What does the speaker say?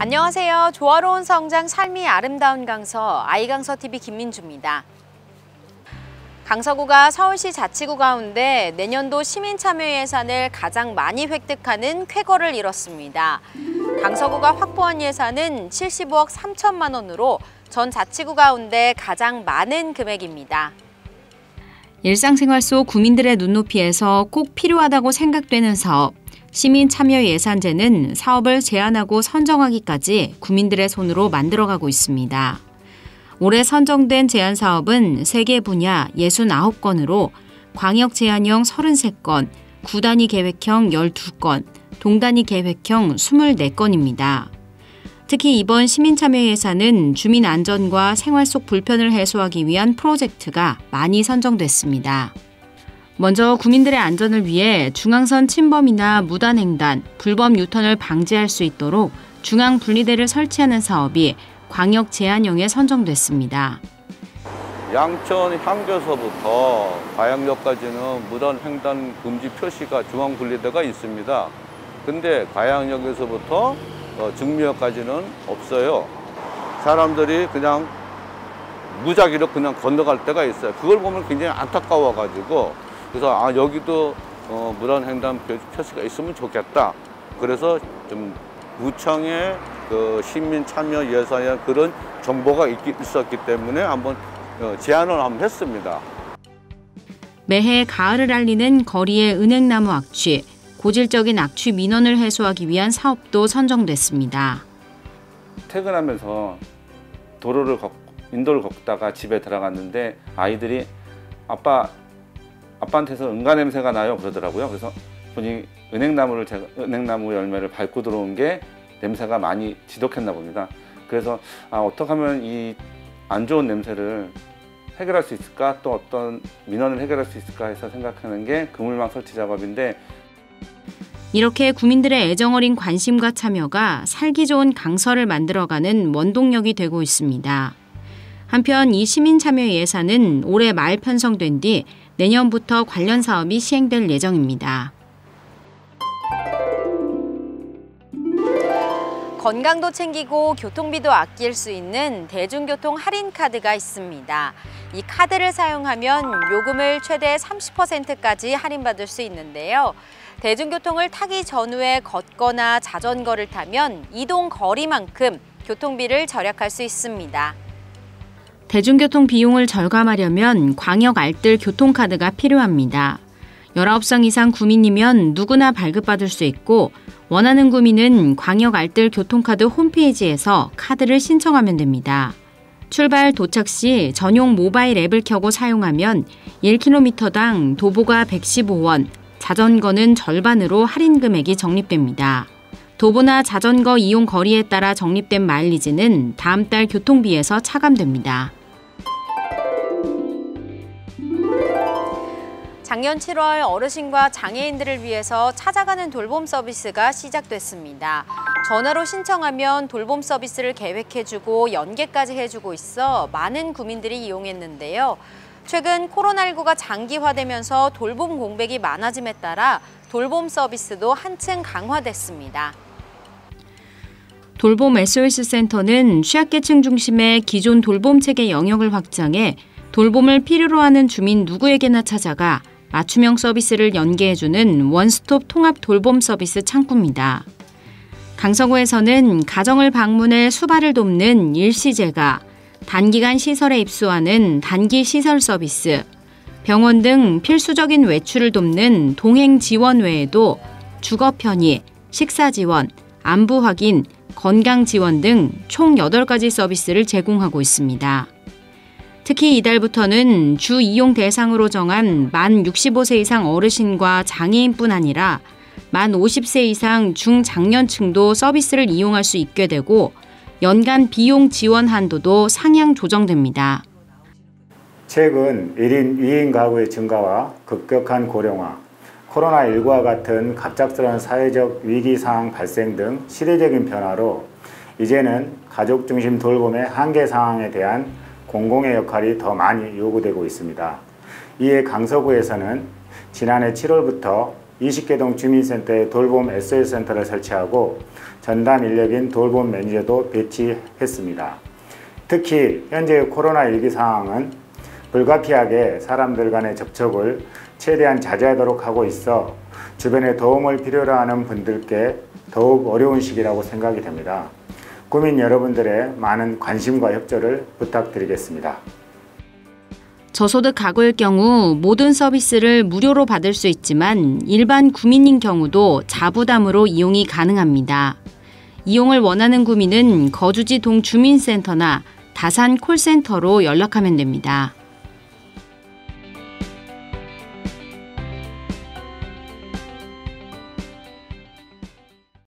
안녕하세요. 조화로운 성장 삶이 아름다운 강서 아이강서TV 김민주입니다. 강서구가 서울시 자치구 가운데 내년도 시민참여 예산을 가장 많이 획득하는 쾌거를 이뤘습니다. 강서구가 확보한 예산은 75억 3천만 원으로 전 자치구 가운데 가장 많은 금액입니다. 일상생활 속 구민들의 눈높이에서 꼭 필요하다고 생각되는 사업, 시민참여 예산제는 사업을 제안하고 선정하기까지 구민들의 손으로 만들어가고 있습니다. 올해 선정된 제안 사업은 3개 분야 69건으로 광역 제안형 33건, 구단위 계획형 12건, 동단위 계획형 24건입니다. 특히 이번 시민참여 예산은 주민 안전과 생활 속 불편을 해소하기 위한 프로젝트가 많이 선정됐습니다. 먼저 구민들의 안전을 위해 중앙선 침범이나 무단횡단, 불법 유턴을 방지할 수 있도록 중앙 분리대를 설치하는 사업이 광역 제안형에 선정됐습니다. 양천 향교서부터 가양역까지는 무단횡단 금지 표시가 중앙 분리대가 있습니다. 근데 가양역에서부터 증미역까지는 없어요. 사람들이 그냥 무작위로 그냥 건너갈 때가 있어요. 그걸 보면 굉장히 안타까워가지고 그래서 여기도 무단횡단 표시가 있으면 좋겠다. 그래서 좀 구청의 시민 참여 예산에 그런 정보가 있었기 때문에 한번 제안을 한번 했습니다. 매해 가을을 알리는 거리의 은행나무 악취, 고질적인 악취 민원을 해소하기 위한 사업도 선정됐습니다. 퇴근하면서 인도를 걷다가 집에 들어갔는데 아이들이 아빠한테서 응가 냄새가 나요 그러더라고요. 그래서 보니 은행나무 열매를 밟고 들어온 게 냄새가 많이 지독했나 봅니다. 그래서 어떻게 하면 이 안 좋은 냄새를 해결할 수 있을까, 또 어떤 민원을 해결할 수 있을까 해서 생각하는 게 그물망 설치 작업인데, 이렇게 구민들의 애정어린 관심과 참여가 살기 좋은 강서를 만들어가는 원동력이 되고 있습니다. 한편 이 시민참여 예산은 올해 말 편성된 뒤 내년부터 관련 사업이 시행될 예정입니다. 건강도 챙기고 교통비도 아낄 수 있는 대중교통 할인카드가 있습니다. 이 카드를 사용하면 요금을 최대 30%까지 할인받을 수 있는데요. 대중교통을 타기 전후에 걷거나 자전거를 타면 이동 거리만큼 교통비를 절약할 수 있습니다. 대중교통 비용을 절감하려면 광역 알뜰 교통카드가 필요합니다. 19歳이상 구민이면 누구나 발급받을 수 있고 원하는 구민은 광역 알뜰 교통카드 홈페이지에서 카드를 신청하면 됩니다. 출발 도착 시 전용 모바일 앱을 켜고 사용하면 1km당 도보가 115원, 자전거는 절반으로 할인 금액이 적립됩니다. 도보나 자전거 이용 거리에 따라 적립된 마일리지는 다음 달 교통비에서 차감됩니다. 작년 7월 어르신과 장애인들을 위해서 찾아가는 돌봄 서비스가 시작됐습니다. 전화로 신청하면 돌봄 서비스를 계획해주고 연계까지 해주고 있어 많은 구민들이 이용했는데요. 최근 코로나19가 장기화되면서 돌봄 공백이 많아짐에 따라 돌봄 서비스도 한층 강화됐습니다. 돌봄 SOS 센터는 취약계층 중심의 기존 돌봄 체계 영역을 확장해 돌봄을 필요로 하는 주민 누구에게나 찾아가 맞춤형 서비스를 연계해주는 원스톱 통합 돌봄 서비스 창구입니다. 강서구에서는 가정을 방문해 수발을 돕는 일시제가, 단기간 시설에 입소하는 단기 시설 서비스, 병원 등 필수적인 외출을 돕는 동행 지원 외에도 주거 편의, 식사 지원, 안부 확인, 건강 지원 등 총 8가지 서비스를 제공하고 있습니다. 특히 이달부터는 주 이용 대상으로 정한 만 65세 이상 어르신과 장애인뿐 아니라 만 50세 이상 중장년층도 서비스를 이용할 수 있게 되고 연간 비용 지원 한도도 상향 조정됩니다. 최근 1인 2인 가구의 증가와 급격한 고령화, 코로나19와 같은 갑작스러운 사회적 위기 상황 발생 등 시대적인 변화로 이제는 가족 중심 돌봄의 한계 상황에 대한 공공의 역할이 더 많이 요구되고 있습니다. 이에 강서구에서는 지난해 7월부터 20개동 주민센터에 돌봄 SOS센터를 설치하고 전담 인력인 돌봄 매니저도 배치했습니다. 특히 현재의 코로나19 상황은 불가피하게 사람들 간의 접촉을 최대한 자제하도록 하고 있어 주변에 도움을 필요로 하는 분들께 더욱 어려운 시기라고 생각이 됩니다. 구민 여러분들의 많은 관심과 협조를 부탁드리겠습니다. 저소득 가구일 경우 모든 서비스를 무료로 받을 수 있지만 일반 구민인 경우도 자부담으로 이용이 가능합니다. 이용을 원하는 구민은 거주지 동주민센터나 다산 콜센터로 연락하면 됩니다.